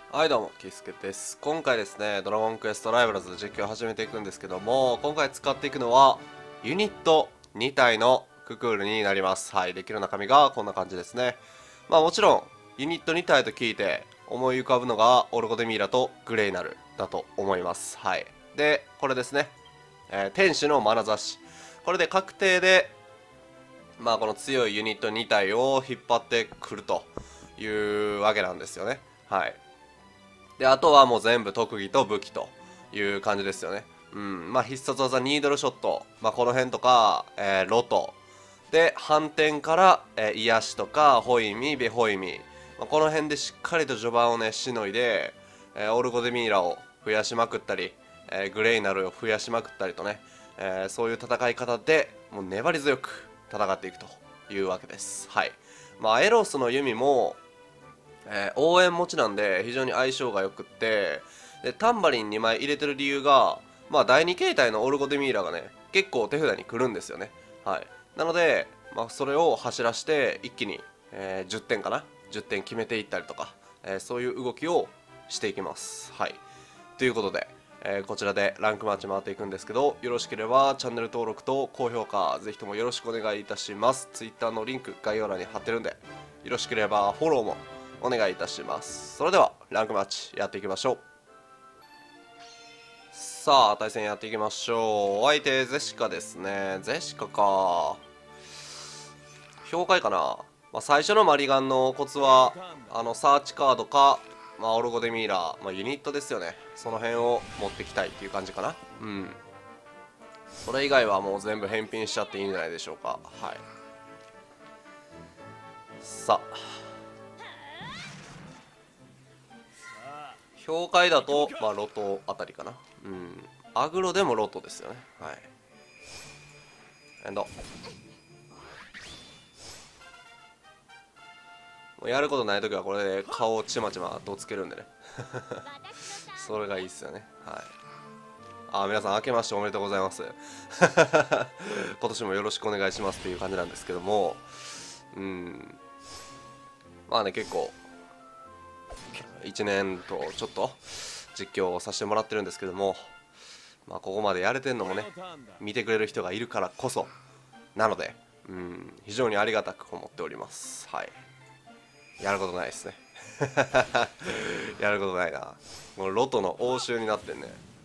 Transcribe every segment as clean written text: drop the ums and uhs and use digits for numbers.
はいどうも、キースケです。今回ですね、ドラゴンクエストライバルズ実況を始めていくんですけども、今回使っていくのは、ユニット2体のククールになります。はい、できる中身がこんな感じですね。まあもちろん、ユニット2体と聞いて思い浮かぶのが、オルゴデミーラとグレイナルだと思います。はい。で、これですね、天使の眼差し。これで確定で、まあこの強いユニット2体を引っ張ってくるというわけなんですよね。はい。で、あとはもう全部特技と武器という感じですよね。うん。まあ必殺技ニードルショット。まあこの辺とか、ロト。で、反転から、癒しとか、ホイミ、ベホイミ。まあ、この辺でしっかりと序盤をね、しのいで、オルゴデミーラを増やしまくったり、グレイナルを増やしまくったりとね、そういう戦い方でもう粘り強く戦っていくというわけです。はい。まあエロスの弓も、応援持ちなんで非常に相性がよくって、でタンバリン2枚入れてる理由が、まあ、第2形態のオルゴデミーラがね結構手札に来るんですよね。はい、なので、まあ、それを走らして一気に、10点かな、10点決めていったりとか、そういう動きをしていきます。はい、ということで、こちらでランクマッチ回っていくんですけど、よろしければチャンネル登録と高評価ぜひともよろしくお願いいたします。 Twitter のリンク概要欄に貼ってるんで、よろしければフォローもお願いいたします。それではランクマッチやっていきましょう。さあ対戦やっていきましょう。お相手ゼシカですね。ゼシカか、評価いかな。まあ、最初のマリガンのコツはサーチカードか、まあ、オルゴデミーラー、まあ、ユニットですよね。その辺を持ってきたいっていう感じかな。うん、それ以外はもう全部返品しちゃっていいんじゃないでしょうか。はい。さあ評価だと、まあ、ロトあたりかな。うん。アグロでもロトですよね。はい。エンド。もうやることないときはこれで顔をちまちまとつけるんでね。それがいいっすよね。はい。あ、皆さん明けましておめでとうございます。今年もよろしくお願いしますっていう感じなんですけども、うん。まあね、結構、1年とちょっと実況をさせてもらってるんですけども、まあここまでやれてんのもね、見てくれる人がいるからこそなので、非常にありがたく思っております。はい。やることないですね。やることないな。このロトの応酬になってんね。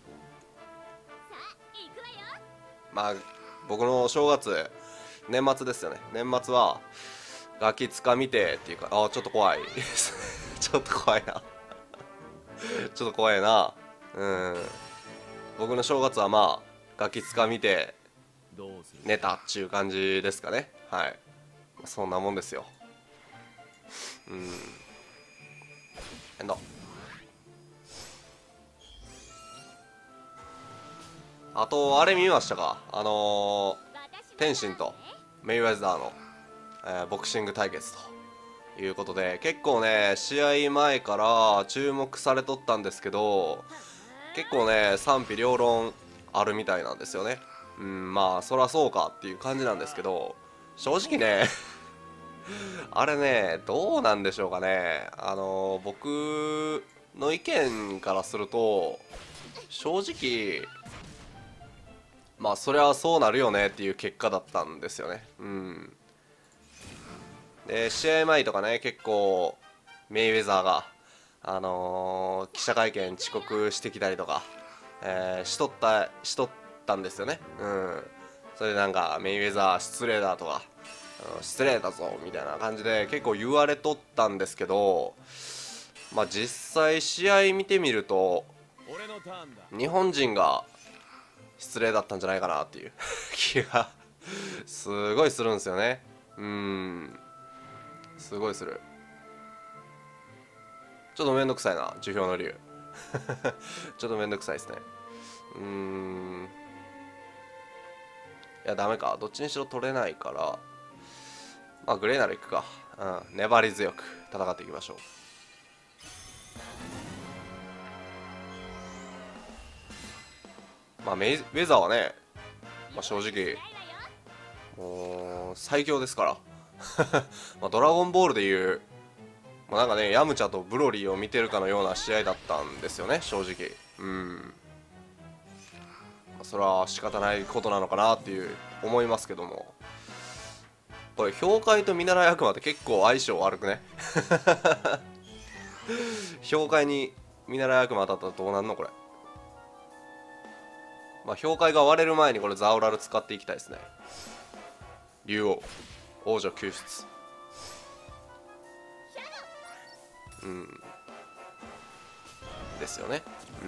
まあ僕の正月、年末ですよね。年末はガキつかみてっていうか、あ、ちょっと怖い。ちょっと怖いな。ちょっと怖いな。うん。僕の正月はまあガキつかみて寝たっちゅう感じですかね。はい。そんなもんですよ。うん。変だ。あと、あれ見ましたか？天心とメイウェザーの、ボクシング対決ということで、結構ね、試合前から注目されとったんですけど、結構ね、賛否両論あるみたいなんですよね。うん、まあ、そらそうかっていう感じなんですけど、正直ね、あれね、どうなんでしょうかね。僕の意見からすると、正直、まあそりゃそうなるよねっていう結果だったんですよね。うん。で試合前とかね、結構メイウェザーが記者会見遅刻してきたりとか、しとったんですよね。うん。それでなんかメイウェザー失礼だとか、失礼だぞみたいな感じで結構言われとったんですけど、まあ実際試合見てみると日本人が失礼だったんじゃないかなっていう気がすごいするんですよね。すごいする。ちょっとめんどくさいな、樹氷の竜。ちょっとめんどくさいですね。いやダメか、どっちにしろ取れないから、まあグレーならいくか。粘り強く戦っていきましょう。まあウェザーはね、まあ、正直もう最強ですから。まあドラゴンボールでいうまあ、なんかね、ヤムチャとブロリーを見てるかのような試合だったんですよね、正直。それは仕方ないことなのかなっていう思いますけども、これ氷塊と見習い悪魔って結構相性悪くね。氷塊に見習い悪魔当たったらどうなんのこれ。まあ氷塊が割れる前にこれザオラル使っていきたいですね。竜王王女救出。ですよね。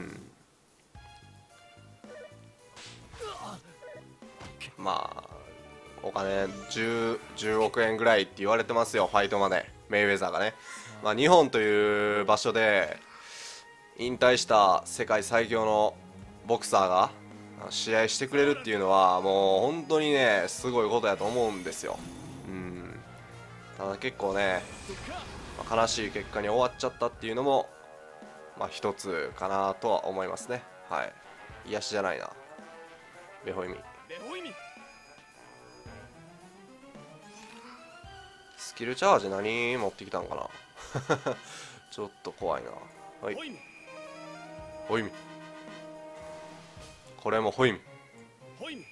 まあお金10億円ぐらいって言われてますよ、ファイトまで。メイウェザーがね、まあ、日本という場所で引退した世界最強のボクサーが試合してくれるっていうのはもう本当にねすごいことやと思うんですよ。ただ結構ね、悲しい結果に終わっちゃったっていうのもまあ一つかなとは思いますね。はい。癒しじゃないな、ベホイミ。スキルチャージ何持ってきたんかな。ちょっと怖いな。はい、ホイミ。これもホイミ。ほい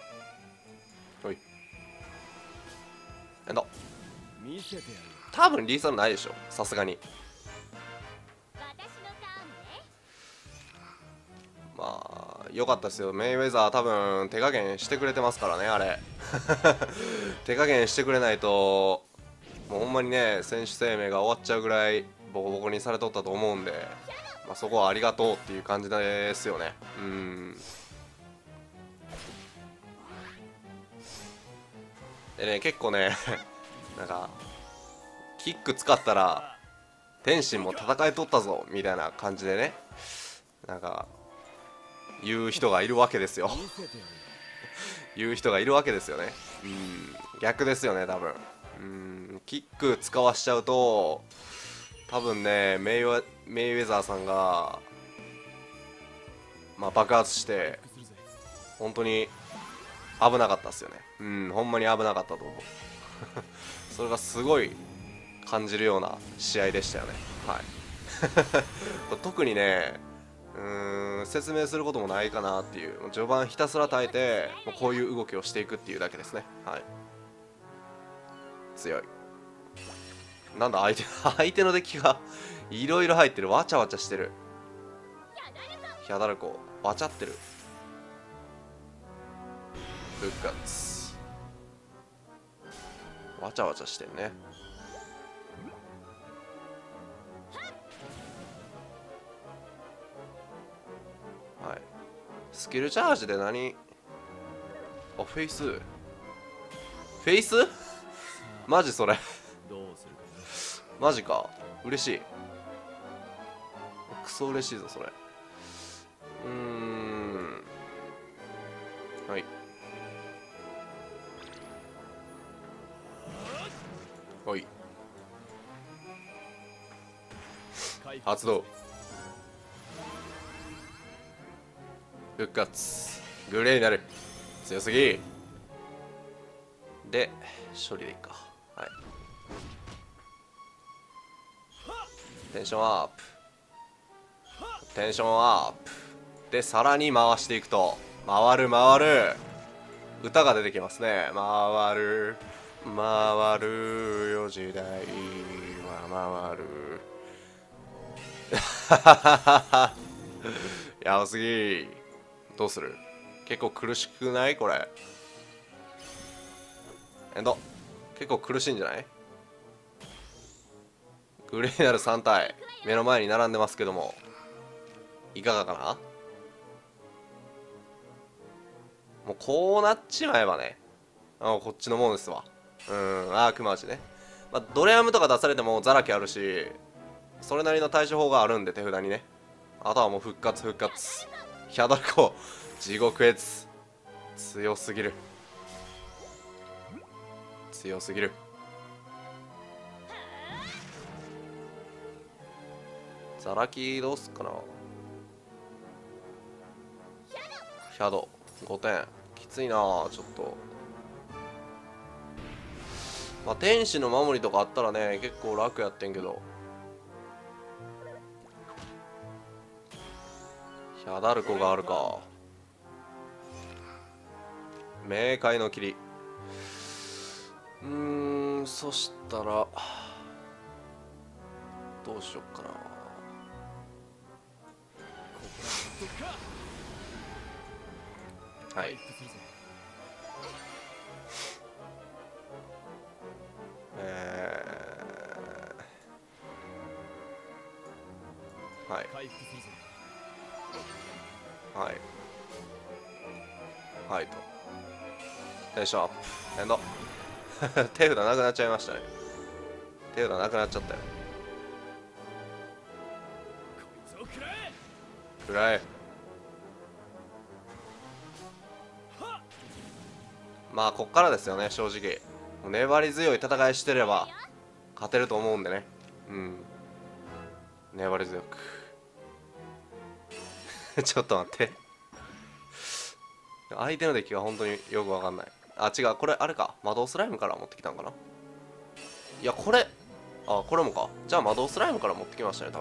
エンド。多分リーサルないでしょ、さすがに。まあ良かったですよ、メイウェザー多分手加減してくれてますからね、あれ。手加減してくれないともうほんまにね選手生命が終わっちゃうぐらいボコボコにされとったと思うんで、まあ、そこはありがとうっていう感じですよね。でね、結構ねなんかキック使ったら天心も戦いとったぞみたいな感じでね、なんか言う人がいるわけですよ。言う人がいるわけですよね。逆ですよね多分。キック使わしちゃうと多分ねメイウェザーさんが、まあ、爆発して本当に危なかったっすよね。ほんまに危なかったと思う。それがすごい感じるような試合でしたよね。はい。特にね説明することもないかなっていう、序盤ひたすら耐えてもうこういう動きをしていくっていうだけですね。はい。強い。なんだ相手のデッキがいろいろ入ってる。わちゃわちゃしてる。ヒャダルコわちゃってる。復活わちゃわちゃしてるね。はい。スキルチャージで何。あ、フェイスマジそれ。マジか。嬉しい。クソ嬉しいぞそれ。はい。はい。発動。復活。グレーになる。強すぎ。で処理でいいか。はい。テンションアップ。テンションアップでさらに回していくと回る歌が出てきますね。回るよ時代は回る。やばすぎ。どうする。結構苦しくないこれ。エンド。結構苦しいんじゃない。グレーナル3体目の前に並んでますけどもいかがかな。もうこうなっちまえばね、こっちのもんですわ。アークマージね。まあ、ドレアムとか出されてもザラキあるし、それなりの対処法があるんで手札にね。あとはもう復活。ヒャダルコ地獄絵図強すぎる。ザラキどうすっかな。ヒャド5点きついなちょっと。 まあ天使の守りとかあったらね結構楽やってんけど。ヒャダルコがあるか。冥界の霧。そしたらどうしよっかな。はい。はいはいはいと。テンションアップエンド。手札なくなっちゃいましたね。手札なくなっちゃったよ。くらえ。まあこっからですよね正直。粘り強い戦いしてれば勝てると思うんでね。粘り強く。ちょっと待って。相手のデッキが本当によくわかんない。あ、違う、これあれか。魔導スライムから持ってきたんかな。いや、これ、あ、これもか。じゃあ魔導スライムから持ってきましたね、多分。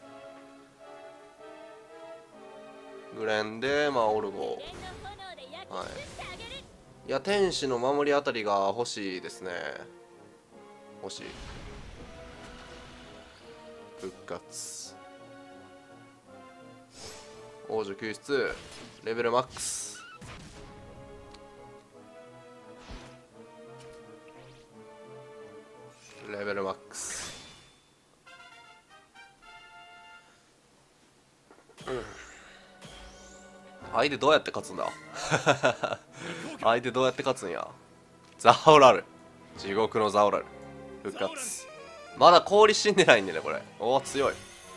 グレンで、まあ、オルゴ。はい。いや、天使の守りあたりが欲しいですね。欲しい。復活。王女救出。レベルマックス。レベルマックス。相手どうやって勝つんだ。相手どうやって勝つんや。ザオラル。地獄のザオラル。復活。まだ氷死んでないんでね、これ。おお、強い。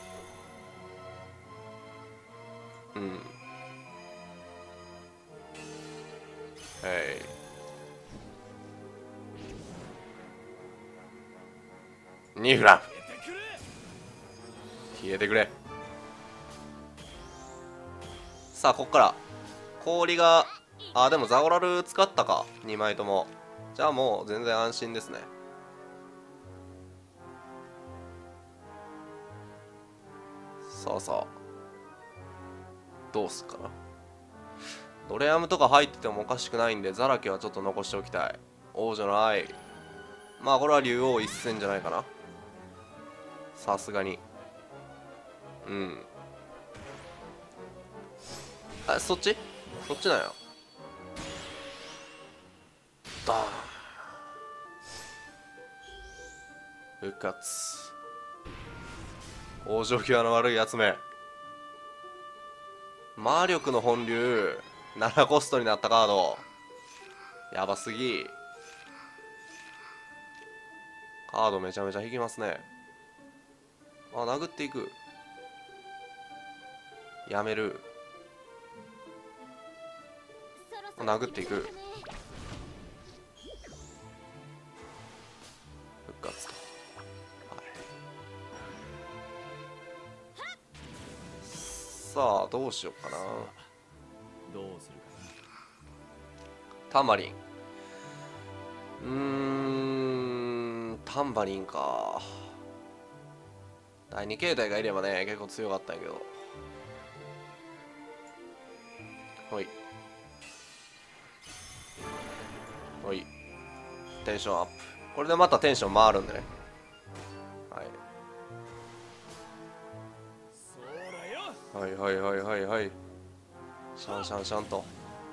ニフラン消えてくれ。さあこっから氷が、あ、でもザオラル使ったか2枚とも。じゃあもう全然安心ですね。さあさあどうすっかな。ドレアムとか入っててもおかしくないんでザラケはちょっと残しておきたい。王女の愛。まあこれは竜王一戦じゃないかな、さすがに。あ、そっちなんや。ダーン。復活。往生際の悪いやつめ。魔力の本流7コストになったカードやばすぎ。カードめちゃめちゃ引きますね。あ、殴っていく。やめる。殴っていく。復活と、はい、さあどうしようかな。 どうするかタンバリン。タンバリンか。第2形態がいればね結構強かったんやけど。ほいほい。テンションアップ。これでまたテンション回るんでね。はいはいはいはいはいはい。シャンシャンシャンと。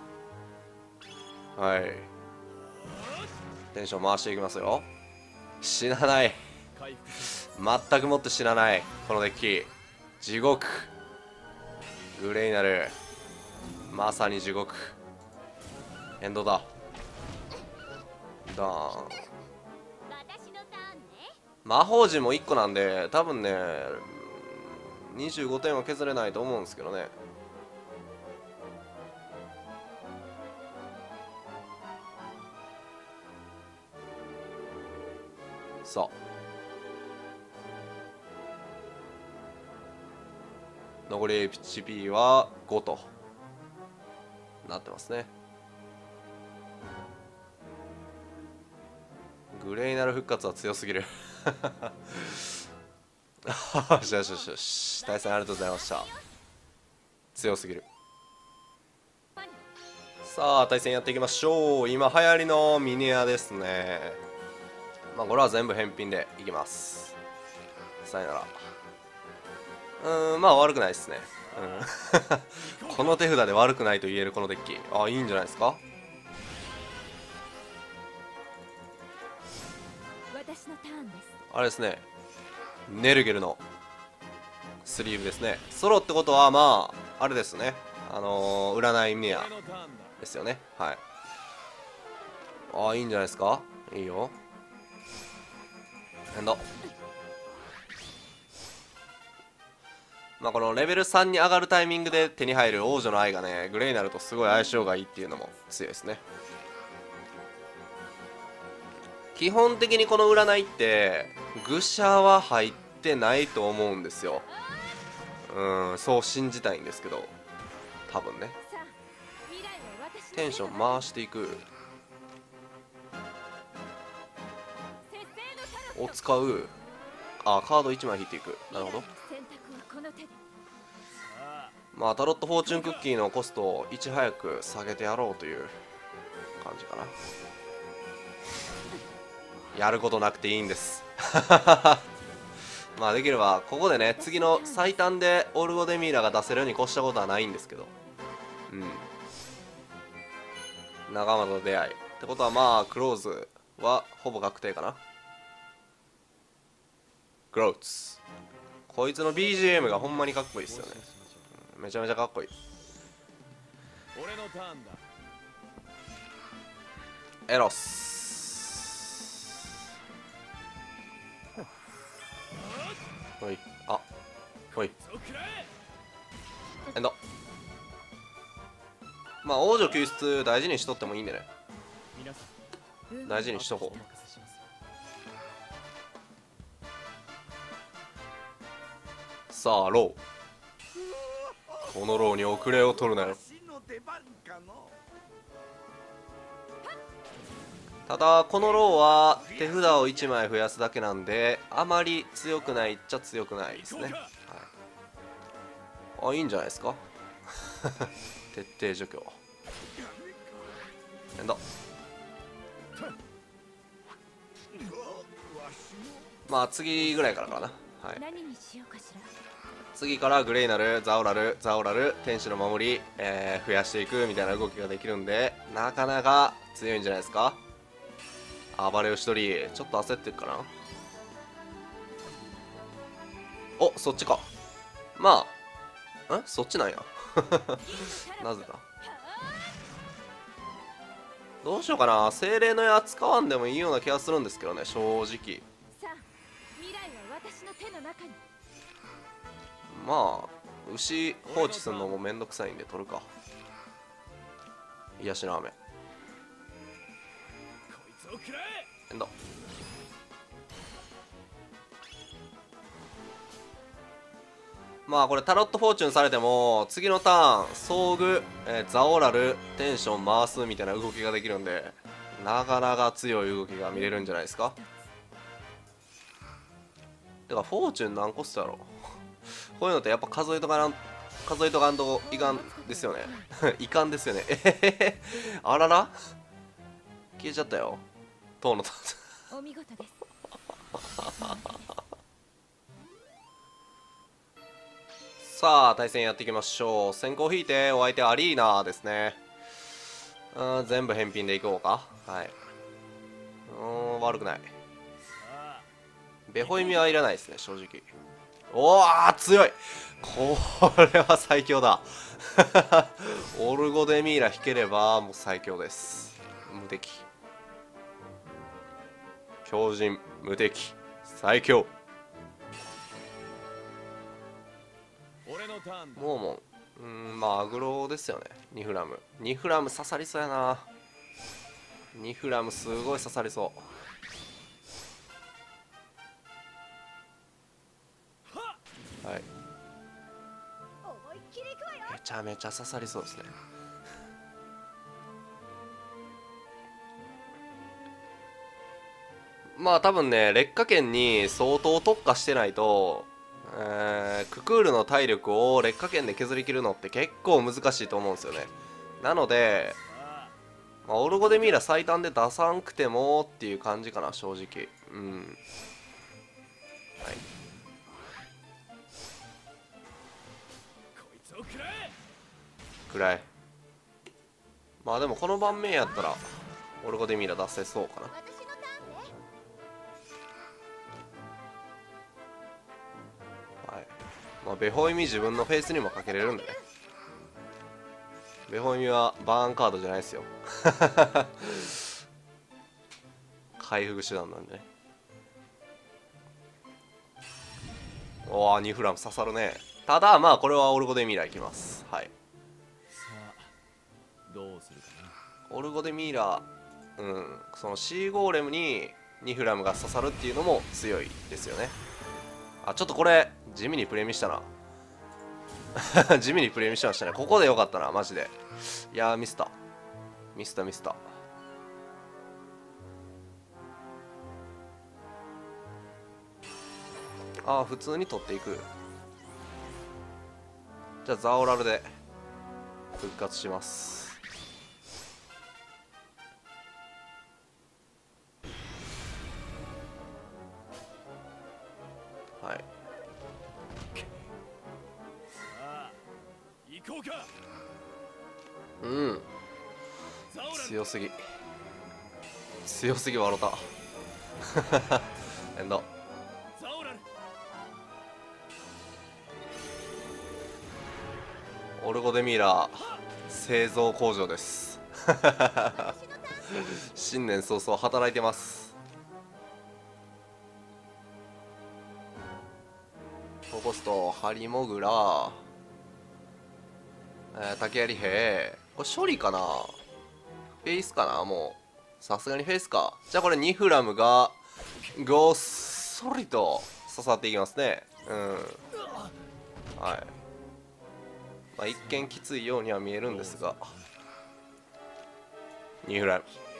はい。テンション回していきますよ。死なない。全くもって死なない。このデッキ。地獄。グレイナル。まさに地獄。エンドだ。ダーン。魔法陣も1個なんで多分ね25点は削れないと思うんですけどね。さあ残り HP は5となってますね。 グレイナル復活は強すぎる。よしよしよしよし、対戦ありがとうございました。強すぎる。さあ対戦やっていきましょう。今流行りのミニアですね。まあこれは全部返品でいきます。さよなら。まあ悪くないですね。この手札で悪くないと言えるこのデッキ、あ、いいんじゃないですか。あれですね、ネルゲルのスリーブですね。ソロってことはまああれですね、占いミニアですよね。はい。ああ、いいんじゃないですか。いいよ。エンド。まあこのレベル3に上がるタイミングで手に入る王女の愛がね、グレイナルとすごい相性がいいっていうのも強いですね。基本的にこの占いって愚者は入ってないと思うんですよ。そう信じたいんですけど、多分ね。テンション回していくを使う。あ、カード1枚引いていく。なるほど。まあタロットフォーチュンクッキーのコストをいち早く下げてやろうという感じかな。やることなくていいんです。まあできればここでね、次の最短でオルゴデミーラが出せるように越したことはないんですけど、仲間と出会いってことは、まあクローズはほぼ確定かな。グローツ、こいつの BGM がほんまにかっこいいですよね。めちゃめちゃかっこいい。 俺のターンだ。 エロス。ほい、あ、ほい、エンド。まあ王女救出大事にしとってもいいんでね、大事にしとこう。さあロー、このローに遅れを取るなよ。ただこのローは手札を1枚増やすだけなんで、あまり強くないっちゃ強くないですね。はい、あ、いいんじゃないですか。徹底除去。エンド。まあ次ぐらいからかな。はい、次からグレイナル、ザオラル、ザオラル、天使の守り、増やしていくみたいな動きができるんで、なかなか強いんじゃないですか。暴れ牛取りちょっと焦ってるかな。お、そっちか。まあそっちなんや。なぜだ。どうしようかな。精霊の矢使わんでもいいような気がするんですけどね、正直。まあ牛放置するのもめんどくさいんで取るか。癒しの雨。エンド。まあこれタロットフォーチュンされても次のターン遭遇、ザオラルテンション回すみたいな動きができるんで、なかなか強い動きが見れるんじゃないですか。てかフォーチュン何コストやろ。こういうのってやっぱ数えとかんといかんですよね。いかんですよね。あらら消えちゃったよ塔のお見事です。さあ対戦やっていきましょう。先行引いてお相手アリーナですね。全部返品でいこうか。はい、悪くない。ベホイミはいらないですね正直。おー強い。これは最強だ。オルゴデミーラ引ければもう最強です。無敵、強靭無敵最強。モーモン、まあアグロですよね。ニフラム刺さりそうやな。ニフラムすごい刺さりそう。はい、めちゃめちゃ刺さりそうですね。 まあ多分ね、劣化圏に相当特化してないと、ククールの体力を劣化圏で削りきるのって結構難しいと思うんですよね。なので、まあ、オルゴデミーラ最短で出さんくてもっていう感じかな、正直。うん。はい。くらい。まあでもこの盤面やったら、オルゴデミーラ出せそうかな。はい。まあ、ベホイミ自分のフェイスにもかけれるんでね。ベホイミはバーンカードじゃないですよ。回復手段なんでね。おお、ニフラム刺さるね。ただまあこれはオルゴデミーラいきます。はい。 さあどうするかな。 オルゴデミーラ、そのシーゴーレムにニフラムが刺さるっていうのも強いですよね。あ、ちょっとこれ地味にプレミしたな。地味にプレミしましたね。ここでよかったな、マジで。いやー、ミスった。ミスったミスった。ああ、普通に取っていく。じゃあザオラルで復活します。はい。 行こうか。 うん、強すぎ強すぎ笑ったエンド。オルゴデミーラ製造工場です新年早々働いてます。フォコストハリモグラ、竹槍兵、これ処理かな、フェイスかな、もうさすがにフェイスか。じゃあこれニフラムがごっそりと刺さっていきますね。はい。まあ一見きついようには見えるんですが、ニフラム、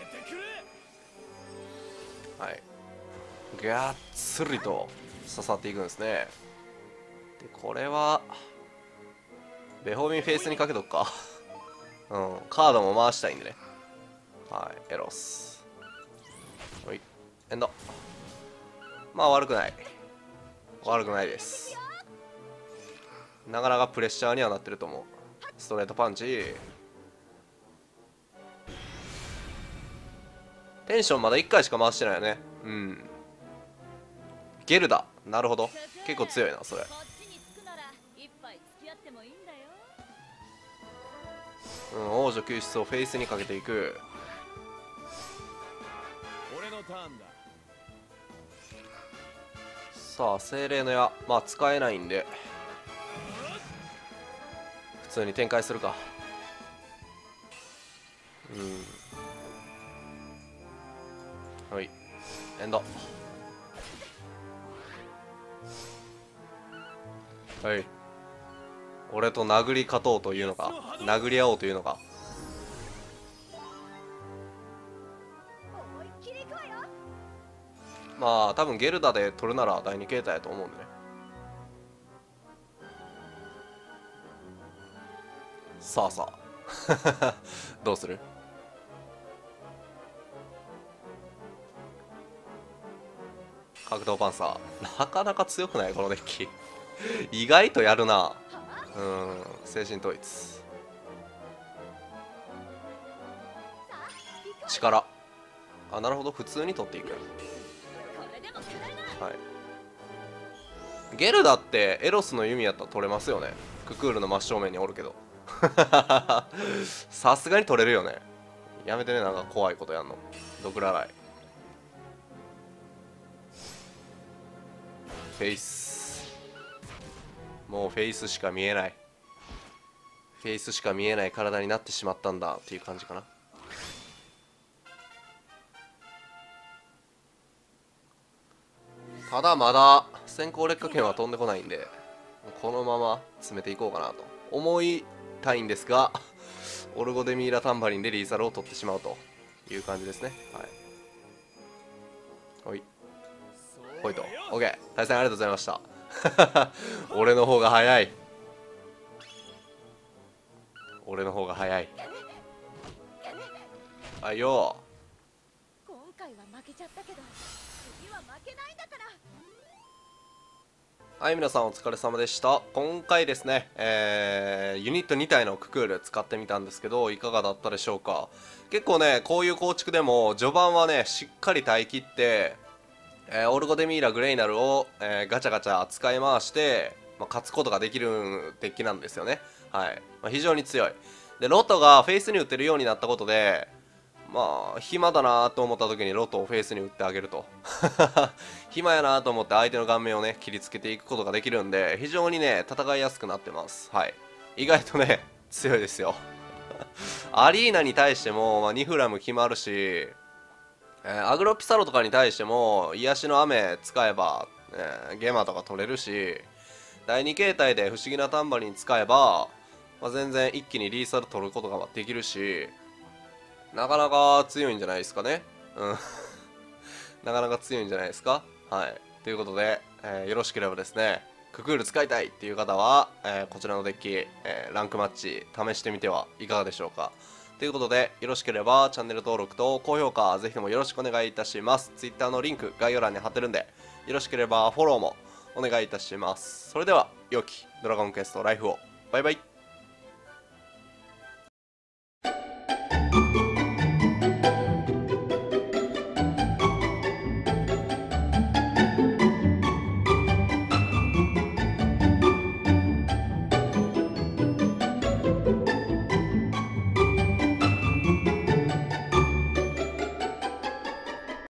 はい、がっつりと刺さっていくんですね。でこれはベホーミンフェイスにかけとくかカードも回したいんでね。はい、エロス、はい、エンド。まあ悪くない、悪くないです。なかなかプレッシャーにはなってると思う。ストレートパンチ、テンションまだ1回しか回してないよね。ゲルダ、なるほど、結構強いなそれ。王女救出をフェイスにかけていく。 俺のターンだ。 さあ精霊の矢、まあ使えないんで普通に展開するか。はい、エンド。はい、俺と殴り勝とうというのか、殴り合おうというのか。まあ多分ゲルダで取るなら第2形態やと思うんでね。さあさあどうする。格闘パンサーなかなか強くないこのデッキ意外とやるな。精神統一、力、あ、なるほど、普通に取っていく。はい、ゲルダってエロスの弓やったら取れますよね。ククールの真正面におるけどさすがに取れるよね。やめてね、なんか怖いことやんの。ドクラライ、フェイス、もうフェイスしか見えない、フェイスしか見えない体になってしまったんだっていう感じかな。ただまだ先行劣化圏は飛んでこないんで、このまま詰めていこうかなと思いたいんですがオルゴデミーラタンバリンでリーザルを取ってしまうという感じですね。はい、 おいほいと OK 対戦ありがとうございました俺の方が早い俺の方が早いあいよ今回は負けちゃったけど次は負けないんだから。 はい、皆さんお疲れ様でした。今回ですね、ユニット2体のククール使ってみたんですけど、いかがだったでしょうか。結構ね、こういう構築でも、序盤はね、しっかり耐え切って、オルゴデミーラ、グレイナルを、ガチャガチャ使い回して、勝つことができるデッキなんですよね。はい。非常に強い。で、ロトがフェイスに打てるようになったことで、暇だなと思った時にロトをフェイスに打ってあげると暇やなと思って相手の顔面をね切りつけていくことができるんで非常にね戦いやすくなってます。はい、意外とね強いですよアリーナに対しても、ニフラム決まるし、アグロピサロとかに対しても癒しの雨使えば、ゲマとか取れるし、第2形態で不思議なタンバリン使えば、全然一気にリーサル取ることができるし、なかなか強いんじゃないですかね。うん。なかなか強いんじゃないですか。はい。ということで、よろしければですね、ククール使いたいっていう方は、こちらのデッキ、ランクマッチ試してみてはいかがでしょうか。ということで、よろしければチャンネル登録と高評価、ぜひともよろしくお願いいたします。Twitter のリンク、概要欄に貼ってるんで、よろしければフォローもお願いいたします。それでは、良きドラゴンクエストライフを。バイバイ。